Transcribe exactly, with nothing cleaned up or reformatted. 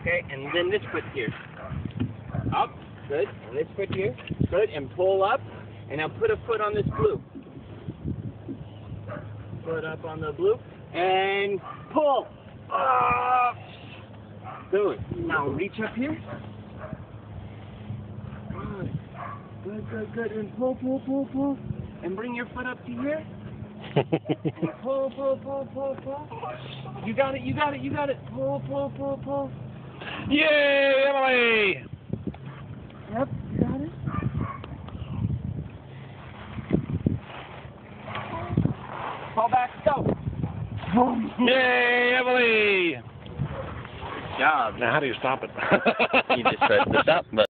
Okay, and then this foot here. Up, good, and this foot here, good, and pull up, and now put a foot on this blue. Foot up on the blue, and pull. Up. Good. Now reach up here. Good, good, good, good, and pull, pull, pull, pull, and bring your foot up to here. And pull, pull, pull, pull, pull. You got it, you got it, you got it. Pull, pull, pull, pull. Yay, Emily! Yep, you got it. Fall back, go. Yay, Emily! Job. Now, how do you stop it? You just press the stop button.